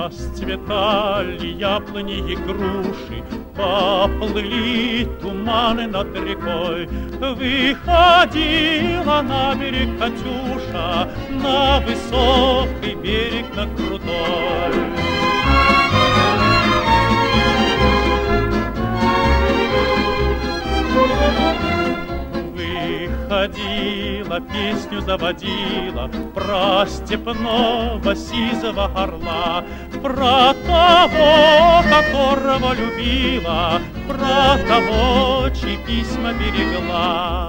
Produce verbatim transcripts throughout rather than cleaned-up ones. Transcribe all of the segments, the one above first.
Расцветали яблони и груши, поплыли туманы над рекой. Выходила на берег Катюша, на высокий берег, на крутой. Выходила, песню заводила про степного сизого орла, про того, которого любила, про того, чьи письма берегла.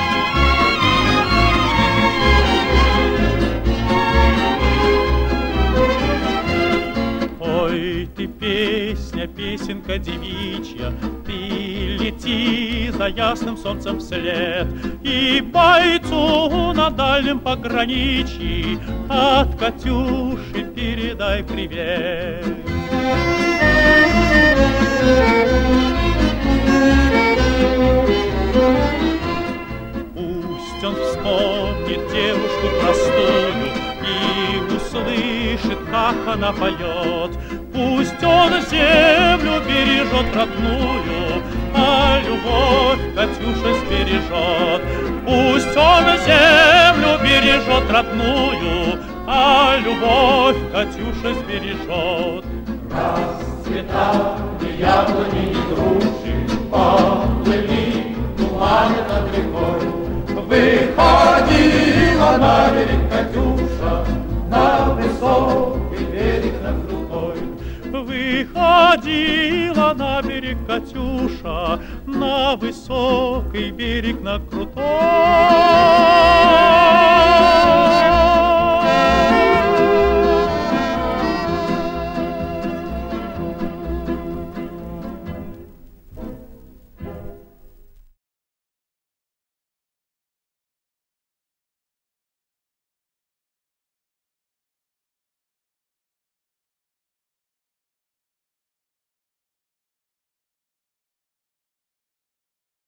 Ой, ты песня, песенка девичья, ты лети за ясным солнцем вслед, и бойцу на дальнем пограничье от Катюши передай привет. Пусть он вспомнит девушку простую и услышит, как она поет. Пусть он землю бережет родную, а любовь Катюша сбережет. Пусть он землю бережет родную, а любовь Катюша сбережет. Расцветали яблони и груши, поплыли туманы над рекой. Выходила на берег Катюша, на высокий берег, на крутой. Выходила на берег Катюша, на высокий берег, на крутой.